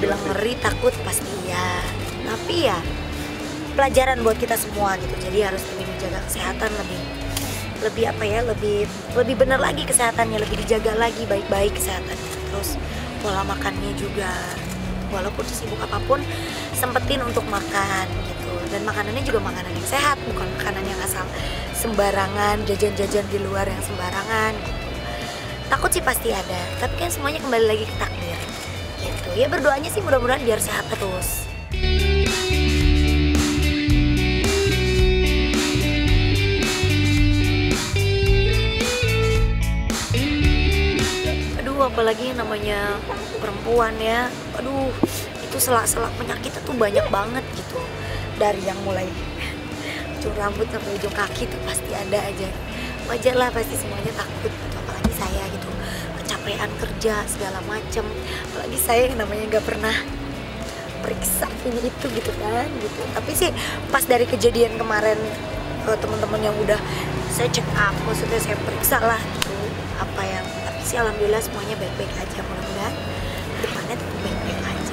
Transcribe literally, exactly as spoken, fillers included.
dibilang ngeri, takut pasti ya. Tapi ya pelajaran buat kita semua gitu. Jadi harus lebih menjaga kesehatan, lebih lebih apa ya, lebih lebih benar lagi kesehatannya, lebih dijaga lagi baik-baik kesehatannya. Terus pola makannya juga, walaupun sesibuk apapun sempetin untuk makan gitu. Dan makanannya juga makanan yang sehat, bukan makanan yang asal sembarangan, jajan-jajan di luar yang sembarangan gitu. Takut sih pasti ada, tapi kan semuanya kembali lagi ke takdir gitu. Ya berdoanya sih mudah-mudahan biar sehat terus. Aduh, apalagi namanya perempuan ya, aduh itu selak-selak penyakitnya tuh banyak banget gitu. Dari yang mulai ujung rambut sampai ujung kaki tuh pasti ada aja. Wajar lah pasti semuanya takut gitu, apalagi saya gitu, kecapean kerja segala macem. Apalagi saya yang namanya nggak pernah periksa ini itu gitu kan gitu. Tapi sih pas dari kejadian kemarin ke teman-teman yang udah saya check up, maksudnya saya periksa lah gitu apa yang, tapi sih alhamdulillah semuanya baik-baik aja. Mudah-mudahan depannya tetap baik-baik aja.